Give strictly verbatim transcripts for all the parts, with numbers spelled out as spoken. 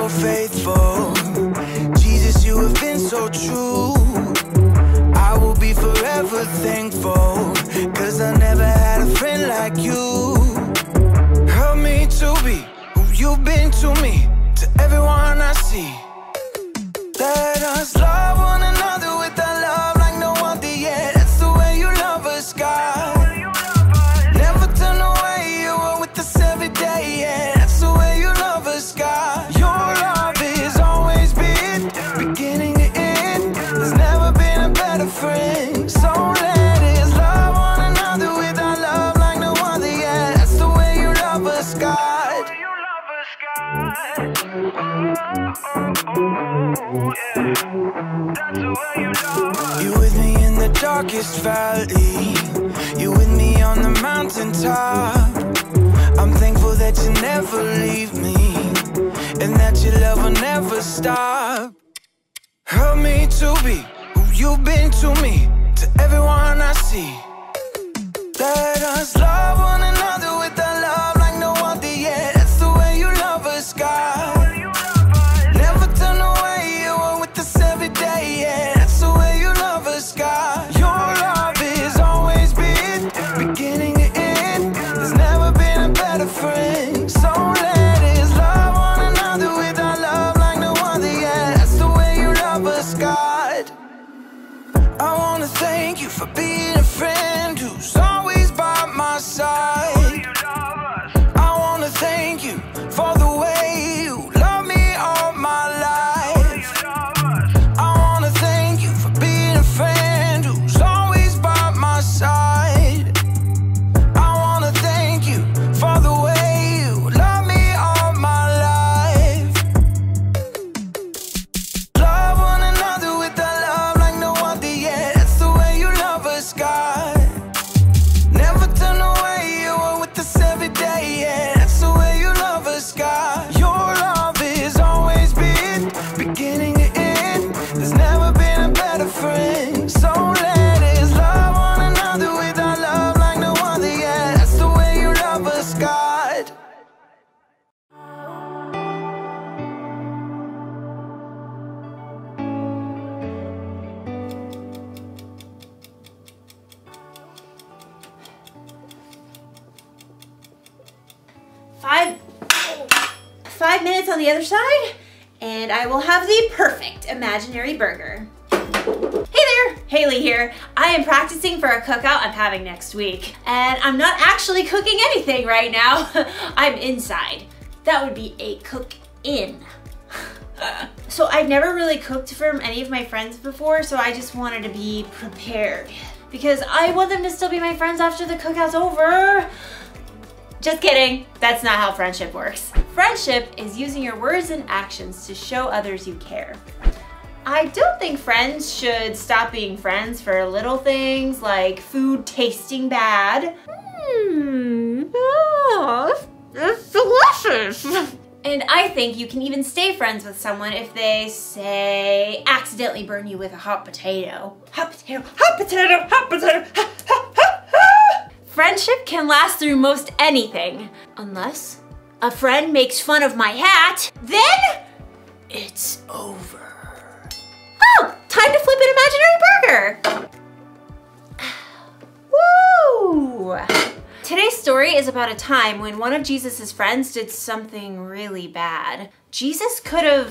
so faithful. Jesus, you have been so true. I will be forever thankful, cause I never had a friend like you. Help me to be who you've been to me, to everyone I see. Let us love one another with our love like no other yet. That's the way you love us, God. Never turn away, you are with us every day, yeah. That's the way you love us, God. Your love is always been beginning to end. There's never been a better friend. So let us love one another with our love like no other yet. That's the way you love us, God. You with me in the darkest valley. You with me on the mountaintop. I'm thankful that you never leave me, and that your love will never stop. Help me to be who you've been to me, to everyone I see. Let us love one another with our love like no other yet. That's the way you love us, God. Never turn away, you are with us every day, yeah. That's the way you love us, God. Your love is always been beginning to end. There's never been a better friend. So let us love one another with our love like no other, yeah. That's the way you love us, God. I wanna thank you for being a friend who's always by my side. I wanna thank you for the way you love me all my life. I wanna thank you for being a friend who's always by my side. I wanna thank you for the way you love me all my life. Love one another with our love like no other yet. That's the way you love us, God. Never turn away, you are with us every day, yeah. That's the way you love us, God. Your love is always been beginning to end. There's never been a better friend. So let us love one another with our love like no other, yeah. That's the way you love us, God. Five, five minutes on the other side, and I will have the perfect imaginary burger. Hey there, Haley here. I am practicing for a cookout I'm having next week, and I'm not actually cooking anything right now. I'm inside. That would be a cook-in. So I've never really cooked for any of my friends before, so I just wanted to be prepared because I want them to still be my friends after the cookout's over. Just kidding, that's not how friendship works. Friendship is using your words and actions to show others you care. I don't think friends should stop being friends for little things like food tasting bad. Mmm, oh, it's delicious. And I think you can even stay friends with someone if they, say, accidentally burn you with a hot potato. Hot potato, hot potato, hot potato, ha, ha, ha, ha. Friendship can last through most anything, unless a friend makes fun of my hat, then it's over. Oh, time to flip an imaginary burger. Woo! Today's story is about a time when one of Jesus's friends did something really bad. Jesus could have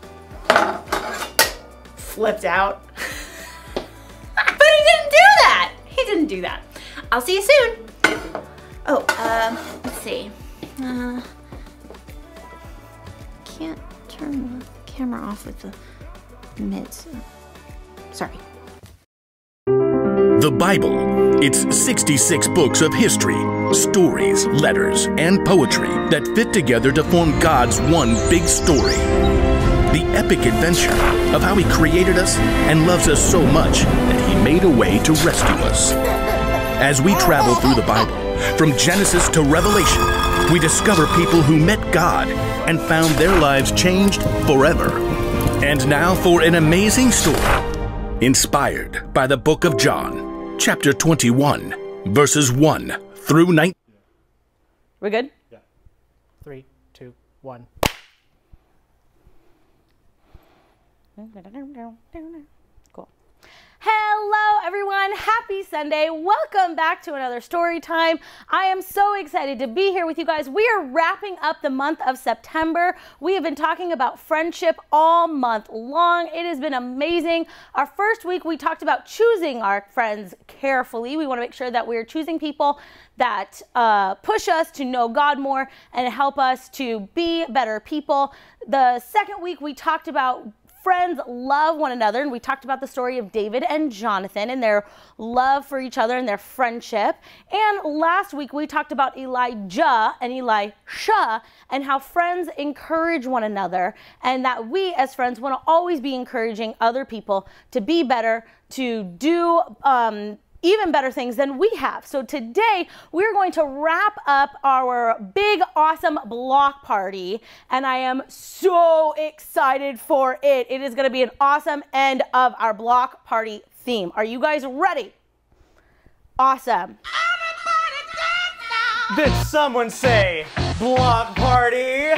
flipped out, but he didn't do that. He didn't do that. I'll see you soon. Oh, um, let's see. Uh, can't turn the camera off with the mids. Sorry. The Bible. It's sixty-six books of history, stories, letters, and poetry that fit together to form God's one big story. The epic adventure of how He created us and loves us so much that He made a way to rescue us. As we travel through the Bible, from Genesis to Revelation, we discover people who met God and found their lives changed forever. And now for an amazing story, inspired by the book of John, chapter twenty-one, verses one through nineteen. We good? Yeah. Three, two, one. Cool. Hello everyone, happy Sunday. Welcome back to another story time. I am so excited to be here with you guys. We are wrapping up the month of September. We have been talking about friendship all month long. It has been amazing. Our first week we talked about choosing our friends carefully. We want to make sure that we are choosing people that uh, push us to know God more and help us to be better people. The second week we talked about friends love one another, and we talked about the story of David and Jonathan and their love for each other and their friendship. And last week we talked about Elijah and Elisha and how friends encourage one another, and that we as friends want to always be encouraging other people to be better, to do um, even better things than we have. So today we're going to wrap up our big awesome block party, and I am so excited for it. It is going to be an awesome end of our block party theme. Are you guys ready? Awesome. Did someone say block party?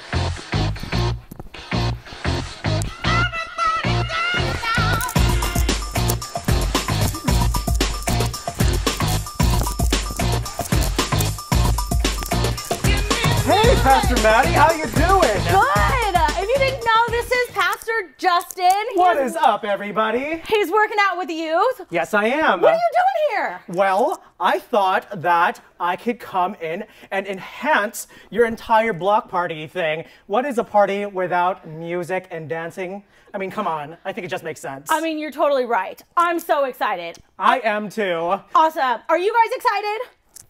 Hey, Pastor Maddie, how you doing? Good. If you didn't know, this is Pastor Justin. What He's- is up, everybody? He's working out with the youth. Yes, I am. What are you doing here? Well, I thought that I could come in and enhance your entire block party thing. What is a party without music and dancing? I mean, come on. I think it just makes sense. I mean, you're totally right. I'm so excited. I am too. Awesome. Are you guys excited?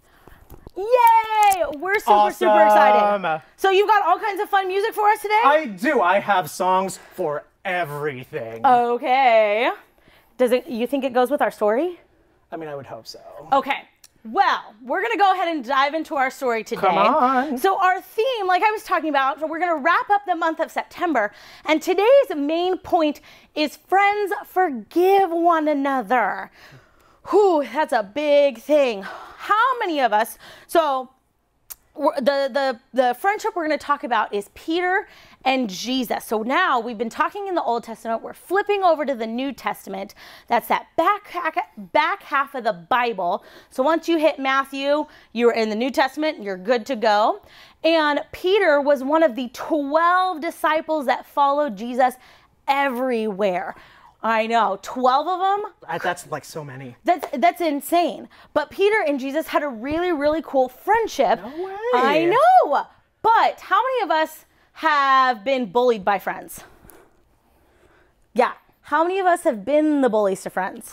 Yay! We're super, Awesome. super excited. So you've got all kinds of fun music for us today? I do. I have songs for everything. Okay. Does it, you think it goes with our story? I mean, I would hope so. Okay. Well, we're going to go ahead and dive into our story today. Come on. So our theme, like I was talking about, we're going to wrap up the month of September. And today's main point is friends forgive one another. Whew, that's a big thing. How many of us, so we're- the, the, the friendship we're going to talk about is Peter and Jesus. So now we've been talking in the Old Testament, we're flipping over to the New Testament. That's that back, back half of the Bible. So once you hit Matthew, you're in the New Testament, you're good to go. And Peter was one of the twelve disciples that followed Jesus everywhere. I know, twelve of them? I- That's like so many. That's that's insane. But Peter and Jesus had a really, really cool friendship. No way. I know. But how many of us have been bullied by friends? Yeah. How many of us have been the bullies to friends?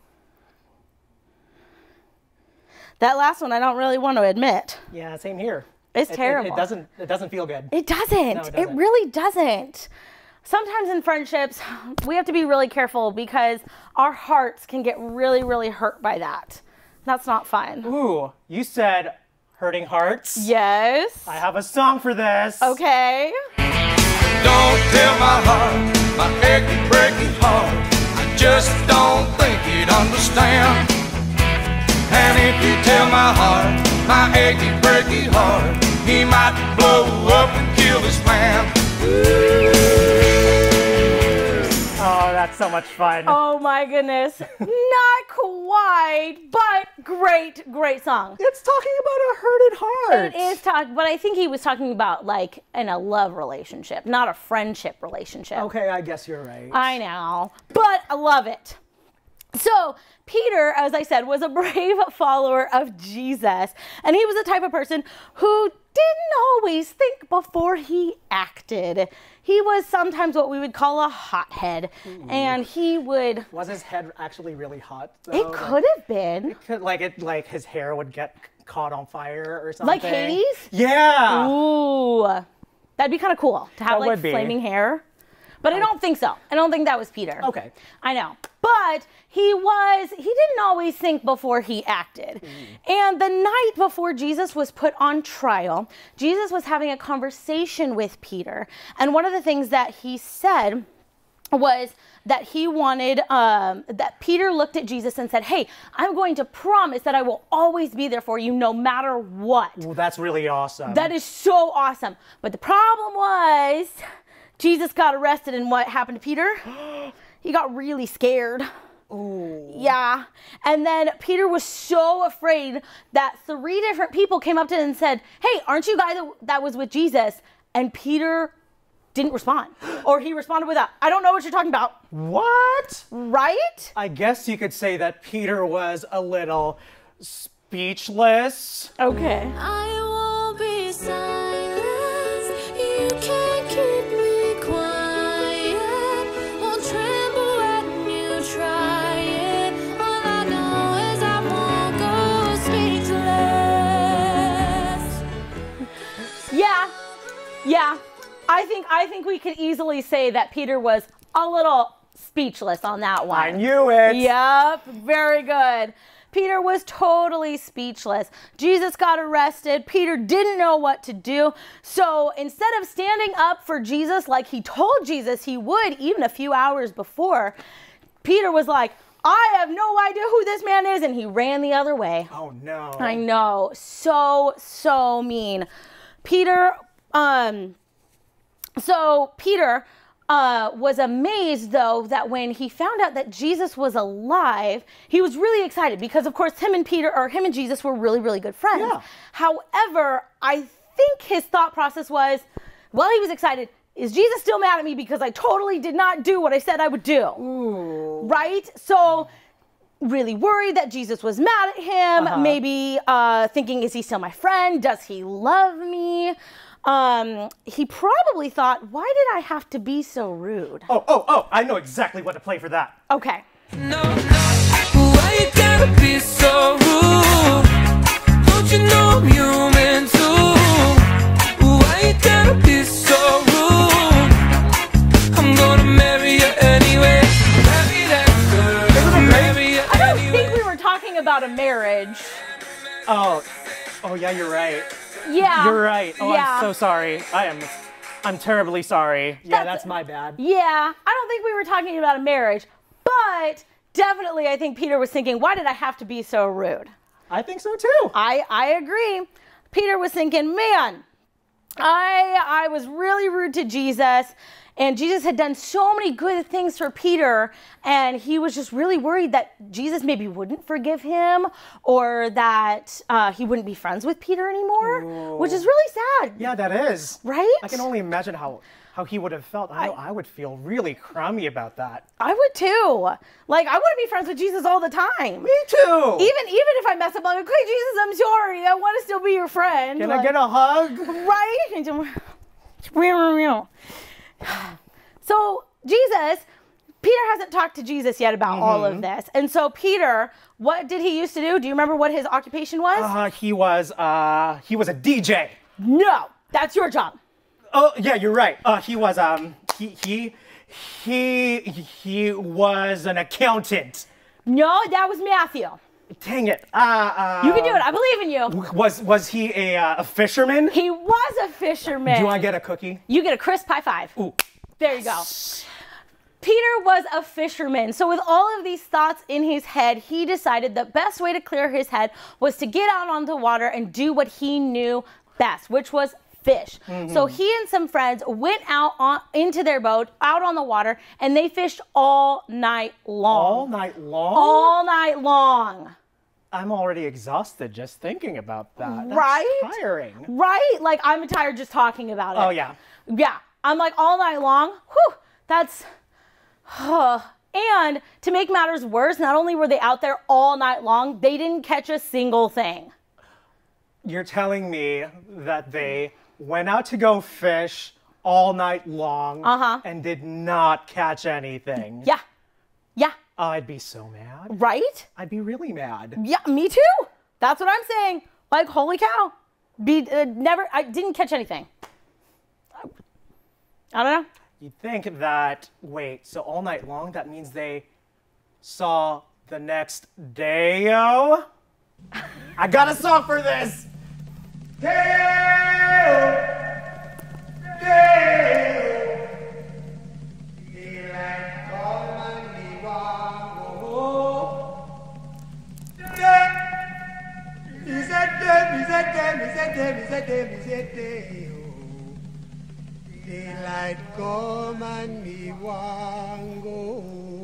That last one I don't really want to admit. Yeah, same here. It's It- it- terrible. It, doesn't. It doesn't feel good. It doesn't. No, it It doesn't. really doesn't. Sometimes in friendships, we have to be really careful because our hearts can get really, really hurt by that. That's not fun. Ooh, you said hurting hearts. Yes. I have a song for this. Okay. Don't tell my heart, my achy, breaky heart. I just don't think you'd understand. And if you tell my heart, my achy, breaky heart, he might blow up and kill his man. Oh, that's so much fun. Oh my goodness. Not quite, but great, great song. It's talking about a hurted heart. It is talk, but I think he was talking about like in a love relationship, not a friendship relationship. Okay, I guess you're right. I know, but I love it. So Peter, as I said, was a brave follower of Jesus, and he was the type of person who didn't always think before he acted. He was sometimes what we would call a hothead, and he would. Was his head actually really hot? Though? It Like, could have been. could like it like his hair would get caught on fire or something. Like Hades? Yeah. Ooh, that'd be kind of cool to have That like would be. flaming hair. But I don't think so. I don't think that was Peter. Okay. I know. But he was, he didn't always think before he acted. And the night before Jesus was put on trial, Jesus was having a conversation with Peter. And one of the things that he said was that he wanted, um, that Peter looked at Jesus and said, hey, I'm going to promise that I will always be there for you no matter what. Well, that's really awesome. That is so awesome. But the problem was, Jesus got arrested, and what happened to Peter? He got really scared. Ooh. Yeah. And then Peter was so afraid that three different people came up to him and said, hey, aren't you guy that, that was with Jesus? And Peter didn't respond. Or he responded with a, I don't know what you're talking about. What? Right? I guess you could say that Peter was a little speechless. Okay. I won't be silenced. You can't keep me quiet. Won't tremble when you try it. All I know is I won't go speechless. Yeah. Yeah. I think I think we could easily say that Peter was a little speechless on that one. I knew it. Yep, very good. Peter was totally speechless. Jesus got arrested. Peter didn't know what to do. So instead of standing up for Jesus like he told Jesus he would even a few hours before, Peter was like, I have no idea who this man is, and he ran the other way. Oh no. I know. So, so mean. Peter, um, so Peter uh, was amazed, though, that when he found out that Jesus was alive, he was really excited because, of course, him and Peter, or him and Jesus were really, really good friends. Yeah. However, I think his thought process was, well, he was excited. Is Jesus still mad at me because I totally did not do what I said I would do? Ooh. Right? So really worried that Jesus was mad at him, Uh-huh. maybe uh, thinking, is he still my friend? Does he love me? Um, he probably thought, why did I have to be so rude? Oh, oh, oh, I know exactly what to play for that. Okay. No, no, why you gotta be so rude? Don't you know I'm human too? Why you gotta be so rude? I'm gonna marry you anyway. Marry that girl. Marry you I don't anyway. think we were talking about a marriage. Oh, oh yeah, you're right. Yeah. You're right. Oh, yeah. I'm so sorry. I am, I'm terribly sorry. Yeah, That's- that's my bad. Yeah, I don't think we were talking about a marriage, but definitely I think Peter was thinking, why did I have to be so rude? I think so too. I, I agree. Peter was thinking, man, I, I was really rude to Jesus, and Jesus had done so many good things for Peter, and he was just really worried that Jesus maybe wouldn't forgive him, or that uh, he wouldn't be friends with Peter anymore, Ooh. which is really sad. Yeah, that is. Right? I can only imagine how, how he would have felt. I know I, would feel really crummy about that. I would too. Like, I want to be friends with Jesus all the time. Me too. Even even if I mess up, I'm like, okay, Jesus, I'm sorry. I want to still be your friend. Can like, I get a hug? Right? So Jesus, Peter hasn't talked to Jesus yet about mm-hmm. all of this. And so Peter, what did he used to do? Do you remember what his occupation was? Uh, he was, uh, he was a D J. No, that's your job. Oh, yeah, you're right. Uh, he was, um, he, he, he, he was an accountant. No, that was Matthew. Dang it. Uh, uh, You can do it. I believe in you. Was, was he a, uh, a fisherman? He was a fisherman. Do I get a cookie? You get a crisp high five. Ooh. There you go. Peter was a fisherman. So with all of these thoughts in his head, he decided the best way to clear his head was to get out on the water and do what he knew best, which was fish. Mm-hmm. So he and some friends went out on, into their boat, out on the water, and they fished all night long. All night long? All night long. I'm already exhausted just thinking about that. That's right? tiring. Right? Like, I'm tired just talking about it. Oh, yeah. Yeah. I'm like, all night long? Whew, that's... And to make matters worse, not only were they out there all night long, they didn't catch a single thing. You're telling me that they went out to go fish all night long uh-huh. and did not catch anything? Yeah. Yeah. Oh, I'd be so mad. Right? I'd be really mad. Yeah, me too. That's what I'm saying. Like, holy cow. Be, uh, never, I didn't catch anything. I don't know. You'd think that, wait, so all night long, that means they saw the next day-o? I got a song for this! Daylight come and me want go.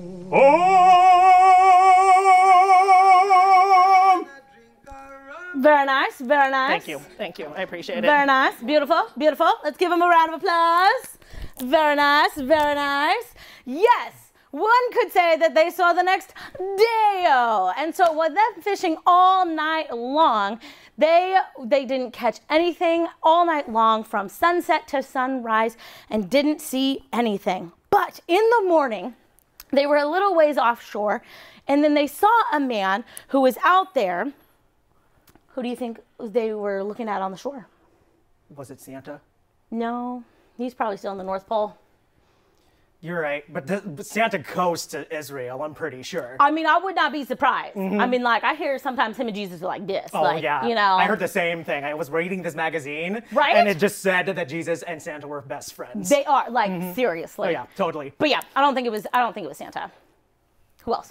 Home! Very nice, very nice. Thank you, thank you. I appreciate it. Very nice, beautiful, beautiful. Let's give him a round of applause. Very nice, very nice. Yes, one could say that they saw the next day-o. And so with them fishing all night long, they, they didn't catch anything all night long from sunset to sunrise and didn't see anything. But in the morning, they were a little ways offshore, and then they saw a man who was out there. Who do you think they were looking at on the shore? Was it Santa? No, he's probably still in the North Pole. You're right, but, the, but Santa goes to Israel, I'm pretty sure. I mean, I would not be surprised. Mm-hmm. I mean, like, I hear sometimes him and Jesus are like this. Oh, like, yeah. You know. I heard the same thing. I was reading this magazine. Right? And it just said that Jesus and Santa were best friends. They are, like, mm-hmm. seriously. Oh, yeah, totally. But yeah, I don't think it was, I don't think it was Santa. Who else?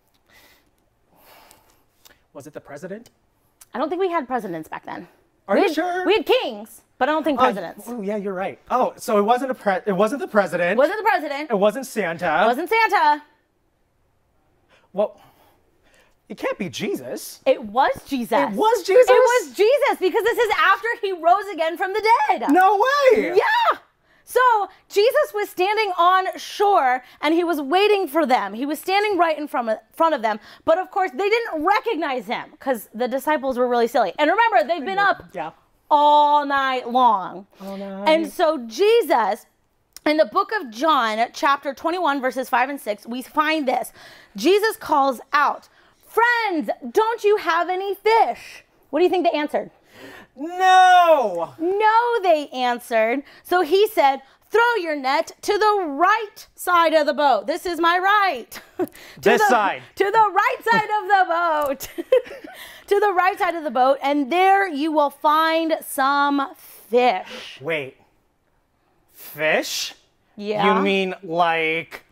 Was it the president? I don't think we had presidents back then. Are we you had, sure? We had kings, but I don't think presidents. Oh, oh, yeah, you're right. Oh, so it wasn't a pre it wasn't the president. Wasn't the president. It wasn't Santa. It wasn't Santa. Well, it can't be Jesus. It was Jesus. It was Jesus? It was Jesus because this is after he rose again from the dead. No way. Yeah. So Jesus was standing on shore and he was waiting for them. He was standing right in front of, front of them. But of course, they didn't recognize him because the disciples were really silly. And remember, they've been up yeah. all night long. All night. And so Jesus, in the book of John, chapter twenty-one, verses five and six, we find this. Jesus calls out, "Friends, don't you have any fish?" What do you think they answered? No! No, they answered. So he said, "Throw your net to the right side of the boat." This is my right. to this the, side. To the right side of the boat. To the right side of the boat, and there you will find some fish. Wait. Fish? Yeah. You mean like...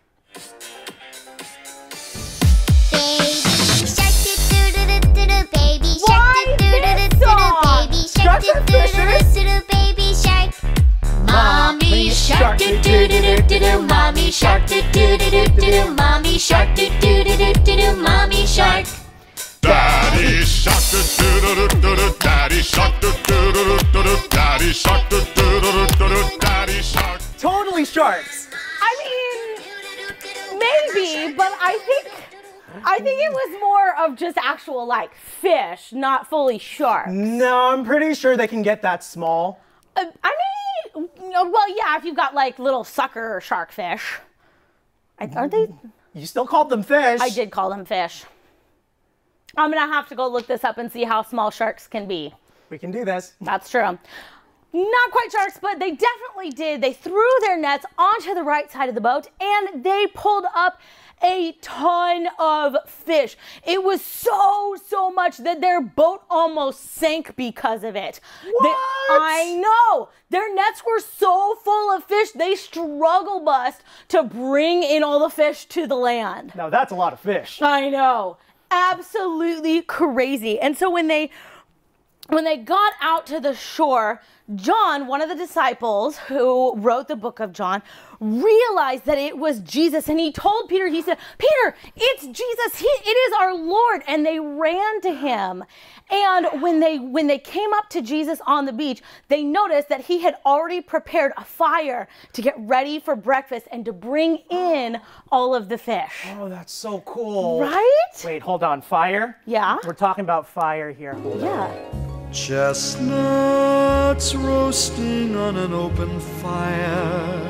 Mommy shark do do do do do do, mommy shark do do do do do do, mommy shark do do do do do do, mommy shark. Daddy shark do do do do do, daddy shark do do do do do, daddy shark do do do do do, daddy shark. Totally sharks. I mean, maybe, but I think I think it was more of just actual like fish, not fully sharks. No, I'm pretty sure they can get that small. Uh, I mean, well, yeah, if you've got like little sucker shark fish. Aren't they? You still called them fish. I did call them fish. I'm gonna have to go look this up and see how small sharks can be. We can do this. That's true. Not quite sharks, but they definitely did. They threw their nets onto the right side of the boat and they pulled up a ton of fish. It was so, so much that their boat almost sank because of it. What? They, I know. Their nets were so full of fish, they struggle bust to bring in all the fish to the land. Now that's a lot of fish. I know. Absolutely crazy. And so when they when they got out to the shore, John, one of the disciples who wrote the book of John, realized that it was Jesus. And he told Peter, he said, "Peter, it's Jesus. He, it is our Lord." And they ran to him. And when they, when they came up to Jesus on the beach, they noticed that he had already prepared a fire to get ready for breakfast and to bring in all of the fish. Oh, that's so cool. Right? Wait, hold on. Fire? Yeah. We're talking about fire here. Hold Yeah. on. Chestnuts roasting on an open fire,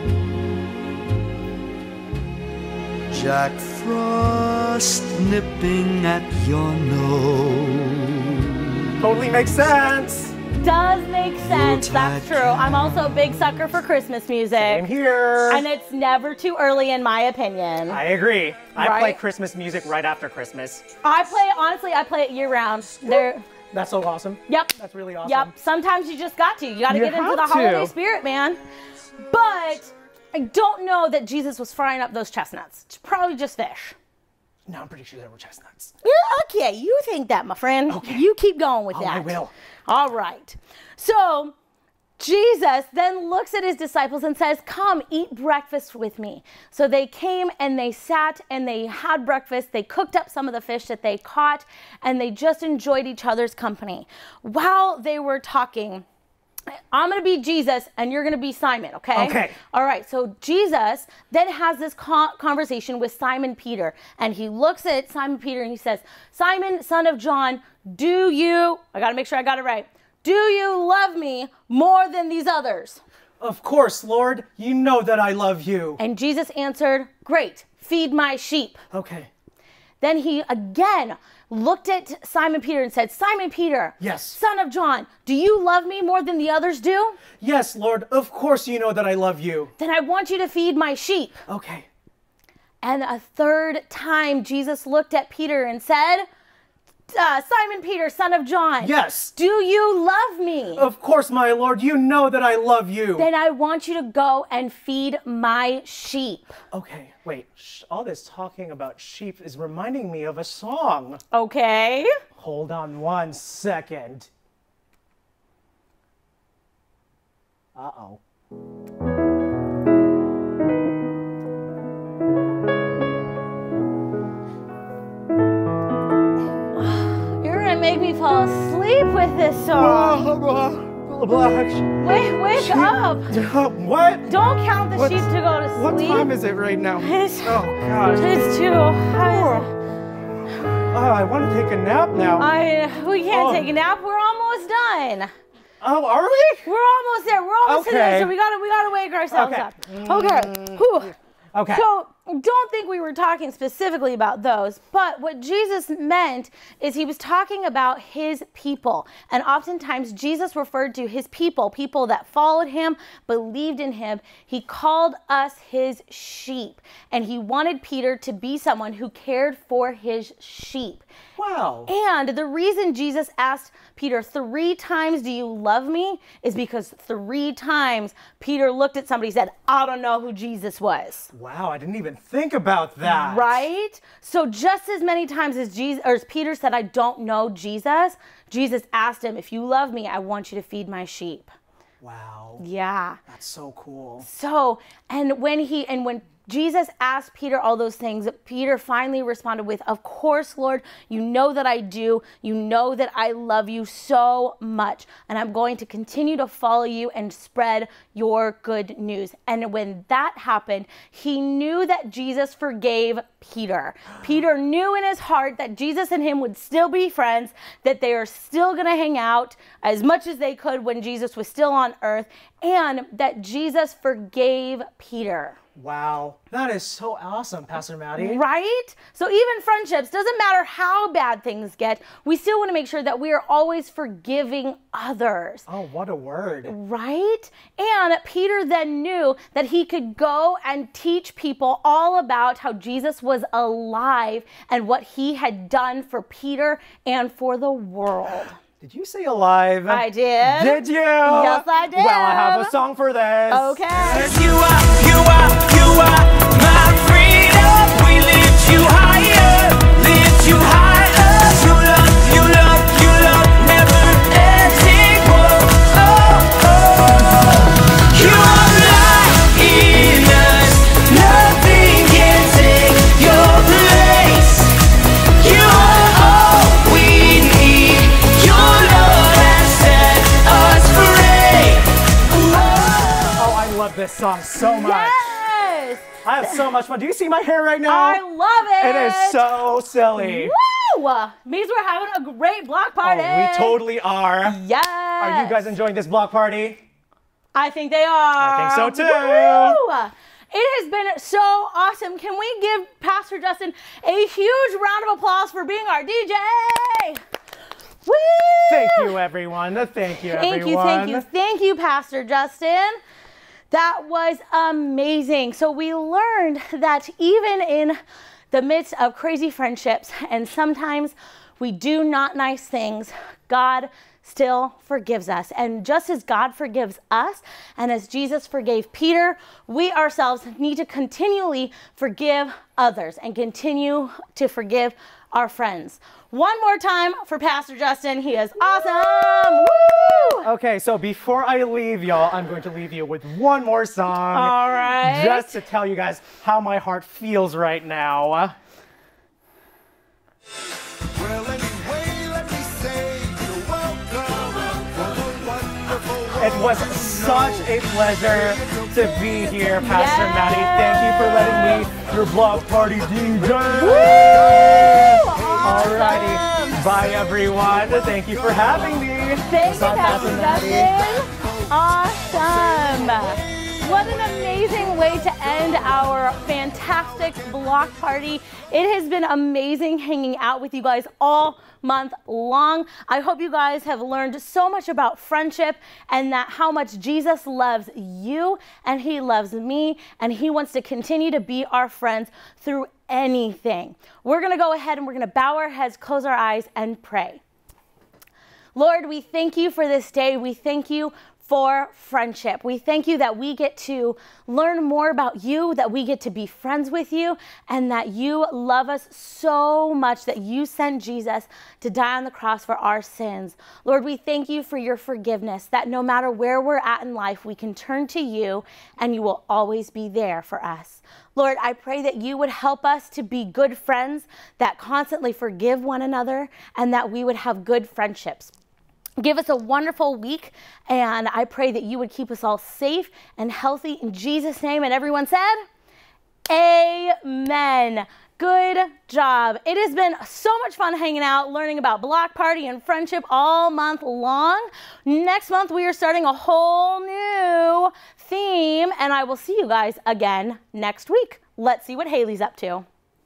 Jack Frost nipping at your nose. Totally makes sense. Does make sense. That's true. I'm also a big sucker for Christmas music. Same here. And it's never too early in my opinion. I agree. I Right? play Christmas music right after Christmas. I play, honestly, I play it year round. There. That's so awesome. Yep. That's really awesome. Yep. Sometimes you just got to. You got to You get into have the to. holiday spirit, man. But I don't know that Jesus was frying up those chestnuts. It's probably just fish. No, I'm pretty sure there were chestnuts. Yeah, okay, you think that, my friend. Okay. You keep going with Oh, that. I will. All right. So Jesus then looks at his disciples and says, come eat breakfast with me. So they came and they sat and they had breakfast. They cooked up some of the fish that they caught and they just enjoyed each other's company. While they were talking, I'm going to be Jesus and you're going to be Simon, okay? Okay. All right, so Jesus then has this co- conversation with Simon Peter, and he looks at Simon Peter and he says, Simon, son of John, do you, I got to make sure I got it right, do you love me more than these others? Of course, Lord. You know that I love you. And Jesus answered, great, feed my sheep. Okay. Then he again looked at Simon Peter and said, Simon Peter, yes, son of John, do you love me more than the others do? Yes, Lord, of course you know that I love you. Then I want you to feed my sheep. Okay. And a third time, Jesus looked at Peter and said, uh, Simon Peter, son of John. Yes. Do you love me? Of course, my Lord, you know that I love you. Then I want you to go and feed my sheep. Okay, wait. Shh, all this talking about sheep is reminding me of a song. Okay. Hold on one second. Uh-oh. Make me fall asleep with this song. Wake, wake sheep. up. What? Don't count the What's, sheep to go to sleep. What time is it right now? It's, oh, gosh. It's two. Oh. oh, I want to take a nap now. I, we can't oh. take a nap. We're almost done. Oh, are we? We're almost there. We're almost okay. there. So we gotta, we gotta wake ourselves okay. up. Okay. Whew. Okay. So don't think we were talking specifically about those, but what Jesus meant is he was talking about his people. And oftentimes Jesus referred to his people, people that followed him, believed in him. He called us his sheep, and he wanted Peter to be someone who cared for his sheep. Wow. And the reason Jesus asked Peter three times, do you love me? Is because three times Peter looked at somebody and said, I don't know who Jesus was. Wow, I didn't even think about that. Right? So just as many times as Jesus, or as Peter said, I don't know Jesus, Jesus asked him, if you love me, I want you to feed my sheep. Wow. Yeah. That's so cool. So, and when he, and when Jesus asked Peter all those things, Peter finally responded with, of course, Lord, you know that I do. You know that I love you so much, and I'm going to continue to follow you and spread your good news. And when that happened, he knew that Jesus forgave Peter. Peter knew in his heart that Jesus and him would still be friends, that they are still going to hang out as much as they could when Jesus was still on earth, and that Jesus forgave Peter. Wow, that is so awesome, Pastor Maddie. Right? So even friendships, doesn't matter how bad things get, we still want to make sure that we are always forgiving others. Oh, what a word. Right? And Peter then knew that he could go and teach people all about how Jesus was alive and what he had done for Peter and for the world. Did you say alive? I did. Did you? Yes, I did. Well, I have a song for this. Okay. You are, you are, you are my freedom. We lift you higher, lift you higher. You love, you love, you love, never ending. Whoa, oh, oh. You are light in us. Nothing can take your place. You are all we need. Your love has set us free. Oh, I love this song so much. Yes! I have so much fun. Do you see my hair right now? I love it. It is so silly. Woo! Means we're having a great block party. Oh, we totally are. Yes. Are you guys enjoying this block party? I think they are. I think so too. Woo! It has been so awesome. Can we give Pastor Justin a huge round of applause for being our D J? Woo! Thank you, everyone. Thank you, Thank everyone. you, thank you, thank you, Pastor Justin. That was amazing. So we learned that even in the midst of crazy friendships, and sometimes we do not nice things, God still forgives us. And just as God forgives us, and as Jesus forgave Peter, we ourselves need to continually forgive others and continue to forgive our friends. One more time for Pastor Justin. He is awesome. Woo! Okay, so before I leave y'all, I'm going to leave you with one more song. All right. Just to tell you guys how my heart feels right now. Well, anyway, let me say you're welcome for the wonderful It was such a pleasure to be here, Pastor Yes. Maddie. Thank you for letting me, your block party D J. Alrighty, bye everyone. Thank you for having me. Thank you, Bye, Pastor Maddie. Justin. Awesome. What an amazing way to end our fantastic block party. It has been amazing hanging out with you guys all month long. I hope you guys have learned so much about friendship and that how much Jesus loves you and he loves me and he wants to continue to be our friends through anything. We're going to go ahead and we're going to bow our heads, close our eyes and pray. Lord, we thank you for this day. We thank you for friendship. We thank you that we get to learn more about you, that we get to be friends with you, and that you love us so much that you sent Jesus to die on the cross for our sins. Lord, we thank you for your forgiveness, that no matter where we're at in life, we can turn to you and you will always be there for us. Lord, I pray that you would help us to be good friends that constantly forgive one another and that we would have good friendships. Give us a wonderful week, and I pray that you would keep us all safe and healthy in Jesus' name. And everyone said, amen. Good job. It has been so much fun hanging out, learning about block party and friendship all month long. Next month, we are starting a whole new theme, and I will see you guys again next week. Let's see what Haley's up to.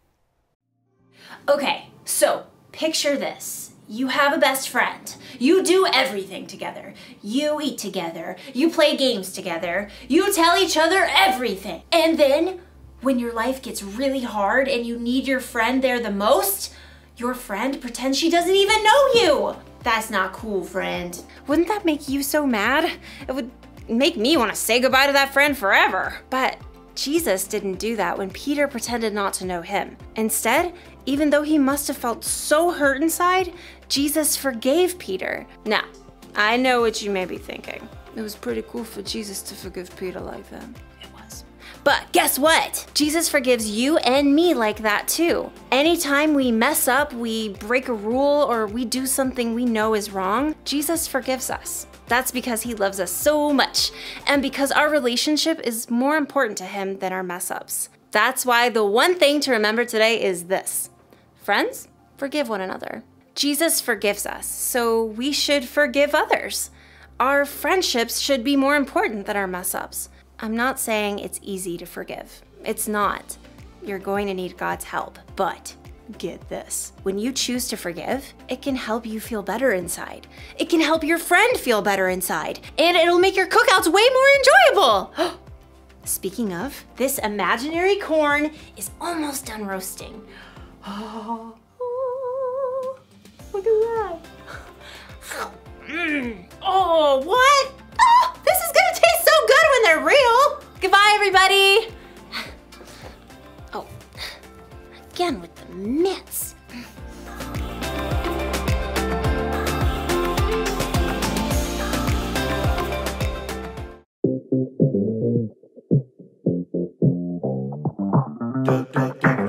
Okay, so picture this. You have a best friend. You do everything together. You eat together. You play games together. You tell each other everything. And then when your life gets really hard and you need your friend there the most, your friend pretends she doesn't even know you. That's not cool, friend. Wouldn't that make you so mad? It would make me want to say goodbye to that friend forever. But Jesus didn't do that when Peter pretended not to know him. Instead, even though he must have felt so hurt inside, Jesus forgave Peter. Now, I know what you may be thinking. It was pretty cool for Jesus to forgive Peter like that. It was. But guess what? Jesus forgives you and me like that too. Anytime we mess up, we break a rule, or we do something we know is wrong, Jesus forgives us. That's because he loves us so much, and because our relationship is more important to him than our mess ups. That's why the one thing to remember today is this. Friends, forgive one another. Jesus forgives us, so we should forgive others. Our friendships should be more important than our mess ups. I'm not saying it's easy to forgive. It's not. You're going to need God's help, but get this. When you choose to forgive, it can help you feel better inside. It can help your friend feel better inside, and it'll make your cookouts way more enjoyable. Speaking of, this imaginary corn is almost done roasting. Oh, look at that. Mm. Oh, what? Oh, this is gonna taste so good when they're real. Goodbye, everybody. Oh, again with the mitts. Da, da, da.